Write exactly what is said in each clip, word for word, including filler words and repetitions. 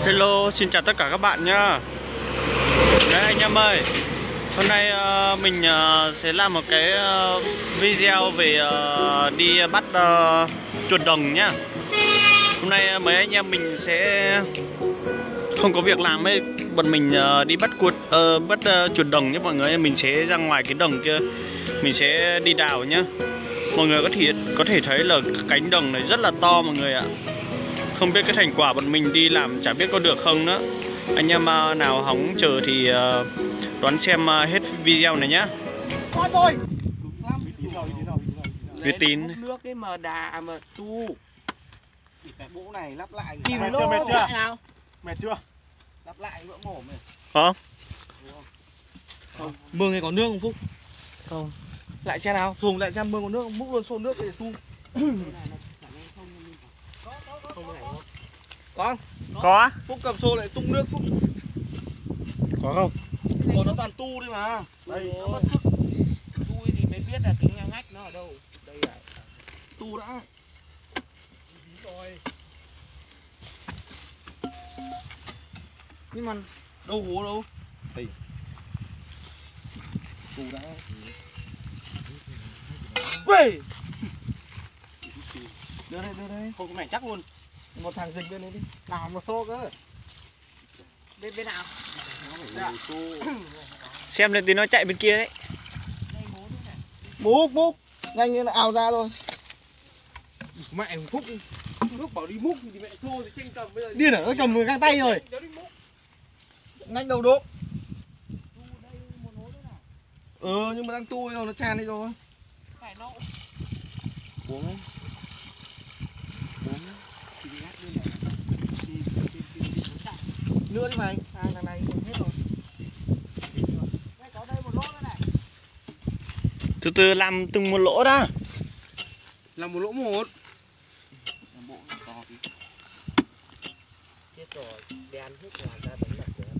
Hello, xin chào tất cả các bạn nhá. Đấy anh em ơi, hôm nay uh, mình uh, sẽ làm một cái uh, video về uh, đi bắt uh, chuột đồng nhá. Hôm nay uh, mấy anh em mình sẽ không có việc làm ấy, bọn mình uh, đi bắt cuột uh, bắt uh, chuột đồng nhé mọi người. Mình sẽ ra ngoài cái đồng kia, mình sẽ đi đào nhá. Mọi người có thể có thể thấy là cánh đồng này rất là to mọi người ạ. Không biết cái thành quả bọn mình đi làm chả biết có được không nữa. Anh em nào hóng chờ thì đón xem hết video này nhá. Rồi. Uy tín. Nước cái mà đà mà tu. Cái mũ này lắp lại. Kìm mệt chưa, mệt chưa? Nào? Mệt chưa? Lắp lại vỡ mồm này. Không? Không. Mương này có nước không Phúc? Không. Lại xe nào? Dùng lại xem mương có nước không? Múc luôn xô nước để tu. Có. Có. Phúc cầm xô lại tung nước Phúc. Có không? Còn nó toàn tu đấy mà. Đây nó mất sức. Tôi thì mới biết là cái ngách nó ở đâu. Đây là tu đã. Rồi. Nhưng mà đâu hố đâu. Đây. Tu đã. Quê. Đưa đây, đưa đây. Không có mảnh chắc luôn. Một thằng dịch bên đấy đi. Nào một xô cơ. Bên bên nào? Xem lên tí nó chạy bên kia đấy. Múc, múc. Nhanh như là ào ra thôi. Mẹ Phúc Phúc bảo đi múc thì mẹ xô thì tranh cầm bây giờ. Điên à, nó cầm người găng tay rồi. Nhanh đầu đốp. Ừ, nhưng mà đang tu rồi, nó tràn đi rồi. Phải nó Uống ấy. Uống ấy. Nữa đi mày, à, thằng này hết rồi. đây có đây một lỗ nữa này. Từ từ làm từng một lỗ đó. Làm một lỗ một. Làm bộ to tí. Chết rồi, đèn hết là ra tấm đặt rồi.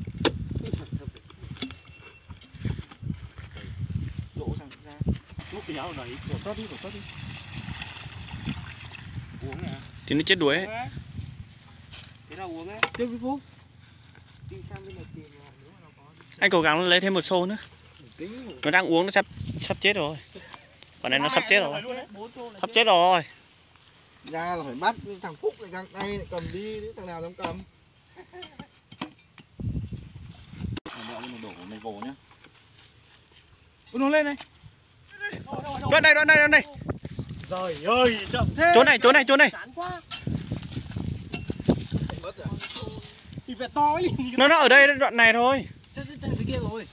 Lỗ sang ra. Lúc cái áo này Đổ tốt đi, đổ tốt đi. Uống nè. Thì nó chết đuối ấy. Thế nào uống ấy? Tiếp với Phúc. Đi sang bên này tìm là nếu mà nó có. Anh cố gắng lấy thêm một xô nữa. Tính. Nó đang uống nó sắp sắp chết rồi. Còn này nó sắp chết rồi. Sắp chết rồi. Ra là phải bắt thằng Phúc lại găng tay lại cầm đi, thằng nào dám cầm. Đổ này vồ nhá. Ôi, nó lên này. Đoạn đây, đoạn đây, đoạn đây. Trời ơi, chậm thế. Chỗ này, chỗ này, chỗ này. Chán quá. Thì phải to ấy. Nó nó ở đây đoạn này thôi. Chạy chạy thế kia rồi.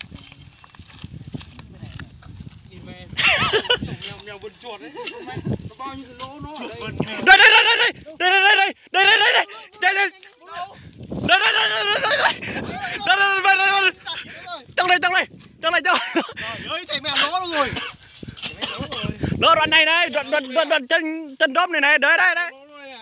Nhìn mẹ. Mèo mèo vần chuột đấy. Nó bao nhiêu cái lỗ nó ở đây. Đây đây đây đây đây. Đây đây đây đây. Đây đây đây đây. Đây đây. Đây đây đây đây đây đây. Đây đây đây đây. Trong đây, trong đây. Trong này trong. Trời ơi, chạy mèo lỗ đâu rồi. Đó đoạn này này, đoạn đoạn đoạn, đoạn chân chân đốp này này, đấy đấy đấy.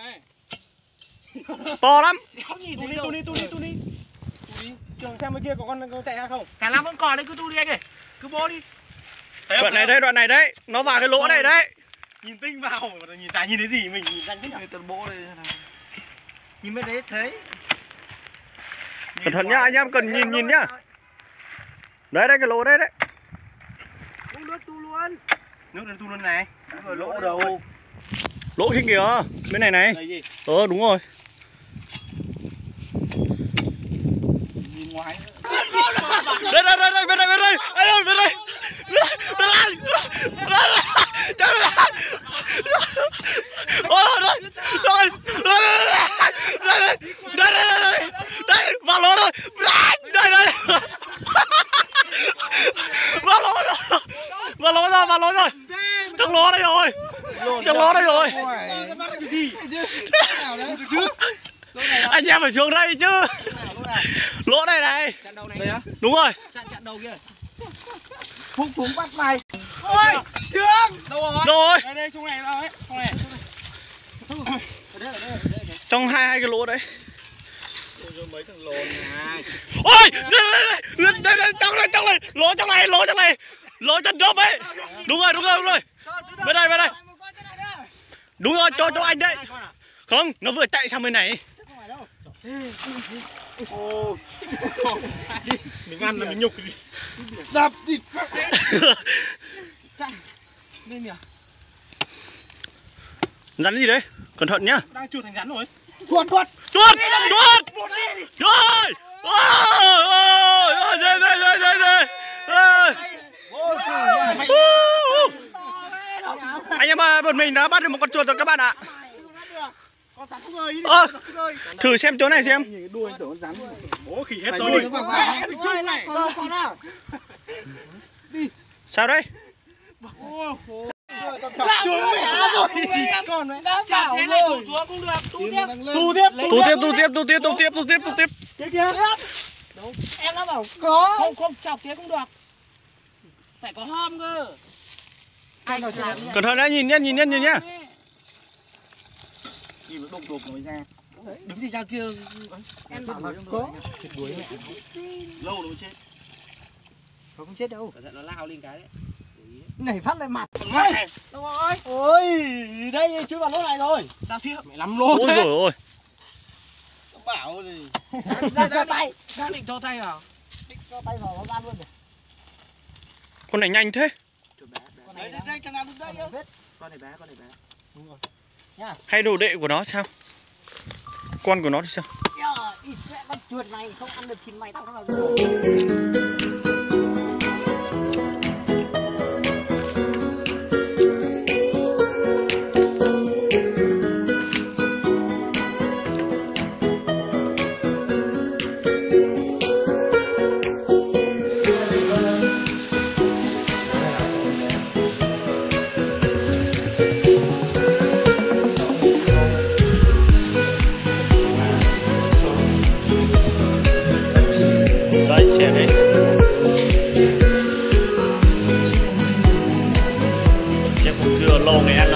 To lắm. Tu đi, tu đi, tu đi, tu đi. Trường xem bên kia có con, con chạy ra không? Cả năm vẫn còn đấy, cứ tu đi anh ơi. Cứ bố đi. Đoạn này đấy, đoạn này đấy. Nó vào cái lỗ này đấy. Nhìn tinh vào, nhìn chả nhìn thấy gì, mình nhìn răng thế nào. Tần bộ đây này. Nhìn bên đấy thấy. Cẩn thận nhá, anh em cần nhìn nhìn nhá. Đấy đây cái lỗ đấy đấy. Tu nước tu luôn. Nước được tu luôn này. Rồi lỗ đầu. Lỗ kia kìa, bên này này. Đây gì? Ờ đúng rồi. Nhìn ngoài. Đây đây đây đây bên đây bên đây. Anh ơi bên đây. Bên đây. Bên đây. Chạy bên đây. Ôi rồi. Rồi. Đây đây. Đây đây. Đây vào lỗ rồi. Đây đây. Vào lỗ rồi. Vào lỗ rồi, vào lỗ rồi. Trong lỗ đây rồi. Trong lỗ đây rồi. Anh em phải xuống đây chứ. Lỗ này này. Đây á? Đúng rồi. Chặn chặn đầu kia. Phúc Phúc bắt mày. Ôi, Trương. Đâu rồi? Đâu rồi? Đây đây, trong này nào ấy, trong này. Ở đây, ở đây, ở đây. Trong hai hai cái lỗ đấy. Rồi mấy thằng lồn này. Ôi, đây đây đây, đây đây trong này trong này, lỗ trong này, lỗ trong này. Lỗ chân đốp ấy. Đúng rồi, đúng rồi, đúng rồi. Bên đây, bên đây. Đúng rồi, cho cho anh đấy. Không, nó vừa chạy sang bên này. Mình ăn là mình nhục đi. Đập đi. Chạy. Lên nhỉ. Rắn gì đấy? Cẩn thận nhá. Đang chuột thành rắn rồi. Chuột chuột. Chuột! Chuột! Trời! Ôi! Ôi! Đây đây đây đây đây. Anh em ơi, bọn mình đã bắt được một con chuột rồi các bạn ạ. Con rắn không ơi. Ơ, thử xem chỗ này xem. Đuôi tưởng rắn. Bố khỉ hết rồi. Chơi lại còn con nào. Đi. Sao đấy? Con đấy. Chảo rồi. Tu tiếp. Tu tiếp, tu tiếp, tu tiếp, tu tiếp, tu tiếp, tu tiếp, tu tiếp. Kia kia. Em đã bảo có. Không không chọc kia cũng được. Phải có hôm cơ. Cẩn thận đấy, nhìn nhá, nhìn nhá, nhìn nhá. Nhìn nó đụng đục nó mới ra. Đứng gì ra kia. Em bảo là có. Chết đuối mẹ. Lâu rồi chết. Nó không chết đâu. Cẩn thận nó lao lên cái đấy. Nảy phát lên mặt. Đâu rồi. Ôi, đây chui vào lỗ này rồi. Tao thiếp mẹ lắm lỗ. Ôi rồi ôi. Bảo gì. Ra cho tay. Đang định cho tay vào. Định cho tay vào nó ra luôn rồi. Con này nhanh thế. Con này đây thằng nào đứng đây nhá. Con này bé, con này bé. Đúng rồi. Nhá. Hay đồ đệ của nó sao? Con của nó thì sao? Ít con chuột này không ăn được thịt mày tao nó vào. Đấy, xe đấy. Xe cũng chưa lâu ngày ăn